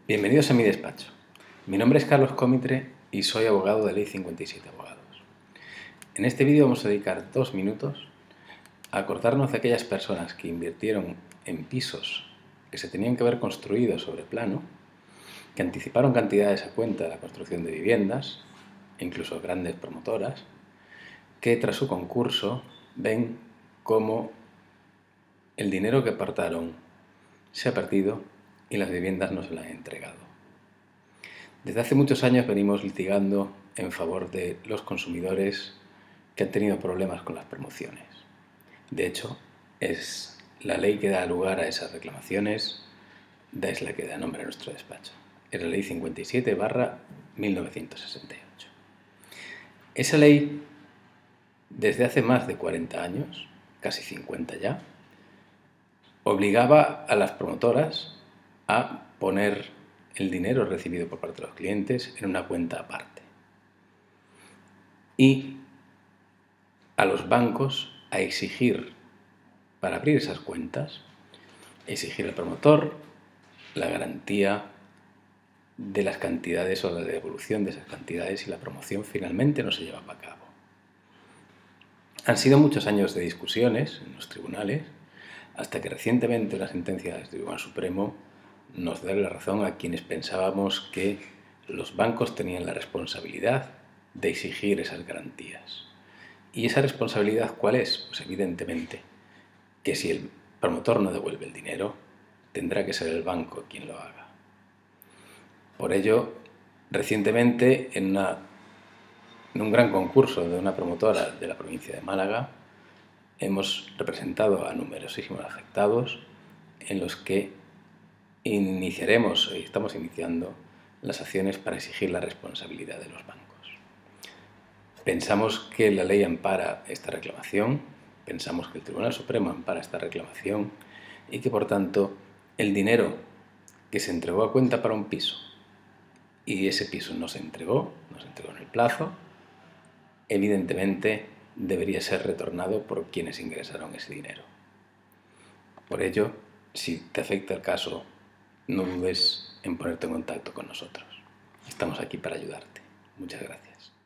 Bienvenidos a mi despacho. Mi nombre es Carlos Cómitre y soy abogado de Ley 57 Abogados. En este vídeo vamos a dedicar 2 minutos a acordarnos de aquellas personas que invirtieron en pisos que se tenían que haber construido sobre plano, que anticiparon cantidades a cuenta de la construcción de viviendas, e incluso grandes promotoras, que tras su concurso ven cómo el dinero que aportaron se ha perdido y las viviendas no se las han entregado. Desde hace muchos años venimos litigando en favor de los consumidores que han tenido problemas con las promociones. De hecho, es la ley que da lugar a esas reclamaciones, es la que da nombre a nuestro despacho. Es la Ley 57/1968. Esa ley, desde hace más de 40 años, casi 50 ya, obligaba a las promotoras a poner el dinero recibido por parte de los clientes en una cuenta aparte y a los bancos a exigir, para abrir esas cuentas, exigir al promotor la garantía de las cantidades o la devolución de esas cantidades si la promoción finalmente no se llevaba a cabo. Han sido muchos años de discusiones en los tribunales hasta que recientemente una sentencia del Tribunal Supremo nos da la razón a quienes pensábamos que los bancos tenían la responsabilidad de exigir esas garantías. ¿Y esa responsabilidad cuál es? Pues evidentemente que si el promotor no devuelve el dinero, tendrá que ser el banco quien lo haga. Por ello, recientemente en un gran concurso de una promotora de la provincia de Málaga, hemos representado a numerosísimos afectados en los que iniciaremos y estamos iniciando las acciones para exigir la responsabilidad de los bancos. Pensamos que la ley ampara esta reclamación, pensamos que el Tribunal Supremo ampara esta reclamación y que, por tanto, el dinero que se entregó a cuenta para un piso y ese piso no se entregó en el plazo, evidentemente debería ser retornado por quienes ingresaron ese dinero. Por ello, si te afecta el caso, no dudes en ponerte en contacto con nosotros. Estamos aquí para ayudarte. Muchas gracias.